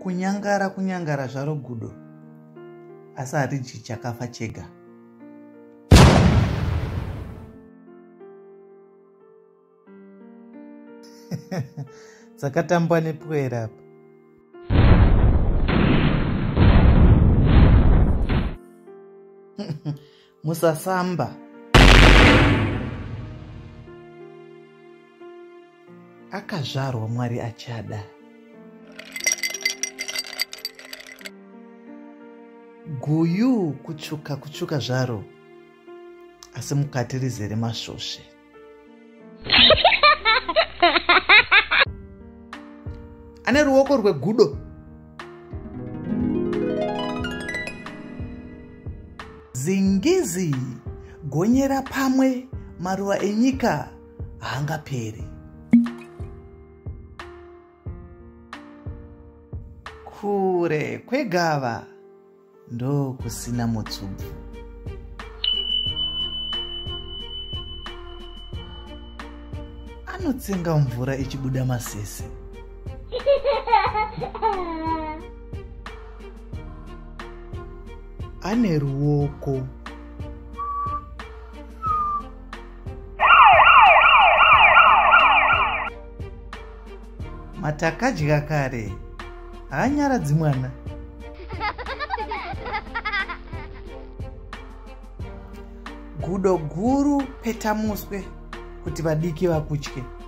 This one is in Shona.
kunyangara zvaro gudo, asi hariji chakafa chega. Dzakatambwa nepwera apa. Musasamba. Akazvarwa Mwari achada. Guyu kutsvuka zvaro, asi mukati rizere masvosve. Ane ruoko rwegudo. Zingizi, gonyera pamwe, maruva enyika haangaperi. Kure kwegava ndo kusina mutsubvu. Anotsenga mvura ichibuda masese. Ane ruoko. Matakadya kare, haanyaradzi mwana. Gudo guru peta muswe kuti vadiki vakutye.